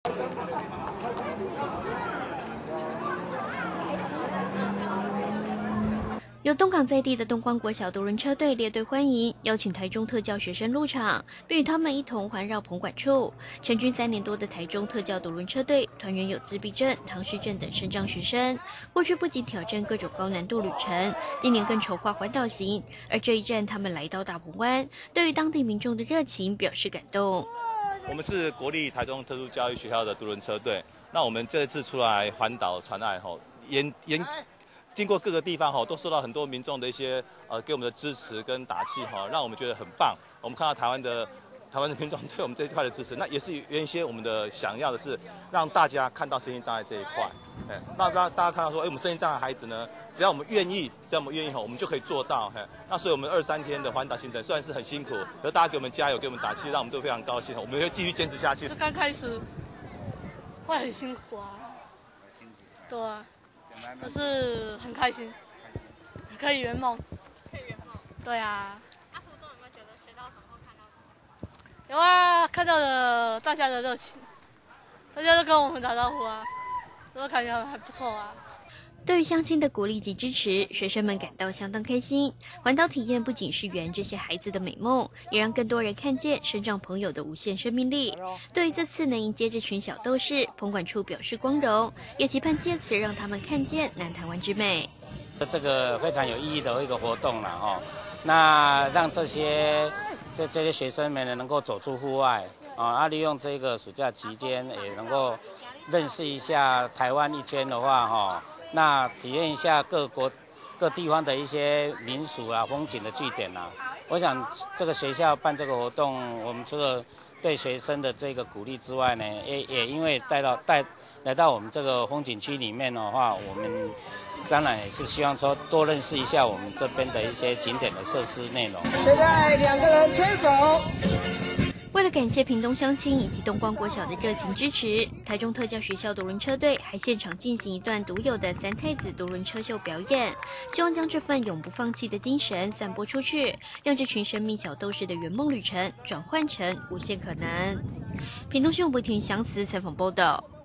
由东港在地的东光国小独轮车队列队欢迎，邀请台中特教学生入场，并与他们一同环绕棚馆处。成军3年多的台中特教独轮车队团员有自闭症、唐氏症等身障学生，过去不仅挑战各种高难度旅程，今年更筹划环岛行。而这一站，他们来到大鹏湾，对于当地民众的热情表示感动。 我们是国立台中特殊教育学校的独轮车队，那我们这次出来环岛传爱后，经过各个地方都受到很多民众的一些给我们的支持跟打气让我们觉得很棒。我们看到台湾的民众对我们这一块的支持，那也是原先我们的想要的是让大家看到身心障碍这一块，让大家看到说，我们身心障碍孩子呢，只要我们愿意，我们就可以做到。那所以我们2-3天的环岛行程虽然是很辛苦，可是大家给我们加油，给我们打气，让我们都非常高兴。我们会继续坚持下去。 就刚开始会很辛苦啊，对啊。可是很开心，可以圆梦。对啊。 途中有没有觉得学到什么或看到什么？ 有啊，看到了大家的热情，大家都跟我们打招呼啊，都感觉还不错啊。 对于乡亲的鼓励及支持，学生们感到相当开心。环岛体验不仅是圆这些孩子的美梦，也让更多人看见身障朋友的无限生命力。对于这次能迎接这群小斗士，棚管处表示光荣，也期盼借此让他们看见南台湾之美。 这个非常有意义的一个活动了那让这些学生们能够走出户外利用这个暑假期间也能够认识一下台湾一圈的话那体验一下各地方的一些民俗风景的据点我想这个学校办这个活动，我们除了对学生的这个鼓励之外呢，也因为来到我们这个风景区里面的话，我们当然也是希望说多认识一下我们这边的一些景点的设施内容。 现在2个人牵手。 为了感谢屏东乡亲以及东光国小的热情支持，台中特教学校独轮车队还现场进行一段独有的3太子独轮车秀表演，希望将这份永不放弃的精神散播出去，让这群生命小斗士的圆梦旅程转换成无限可能。屏东新闻部听详词采访报道。